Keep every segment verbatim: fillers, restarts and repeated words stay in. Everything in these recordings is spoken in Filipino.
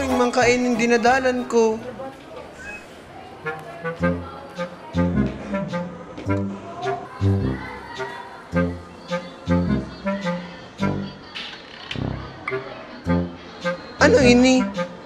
pwedeng mangkain yung dinadalan ko. Ano ini?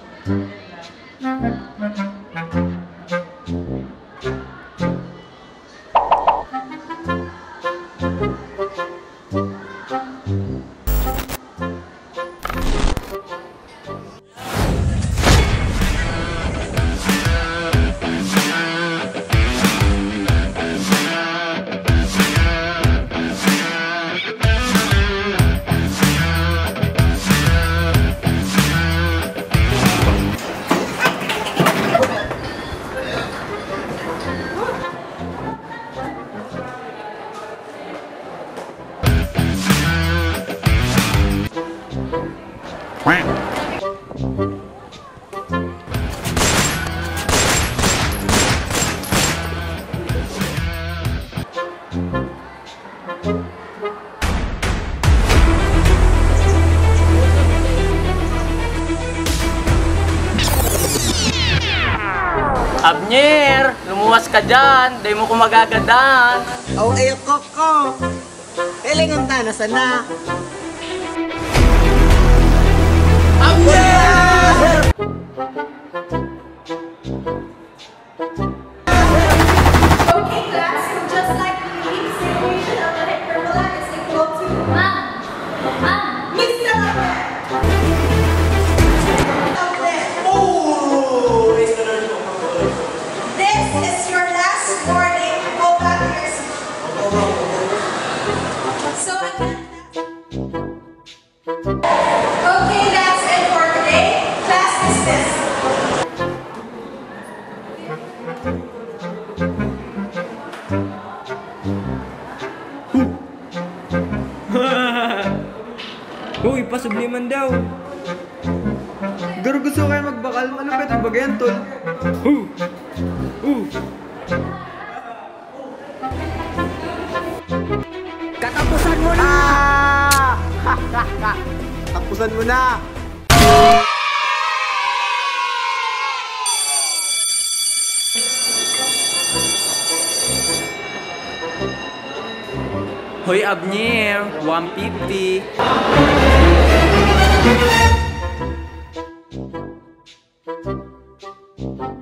Abner, lumuwas ka dyan, di mo ko magagadan. Oh, el koko. Elingon ta na sana. Abner! Okay, class, just like the leaves, the equation of the hyperbola is equal to Ma'am, Ma'am, Mister This is your last warning. Go back to your seat. So again, okay, that's it for today. Class dismissed. Uy, pasubliman daw. Garo gusto kayo magbakal, malupit ang bagayan, tol. Uh! Uh! Katapusan mo na! Tapusan mo na! Hoy, Abner, one fifty. Thank you.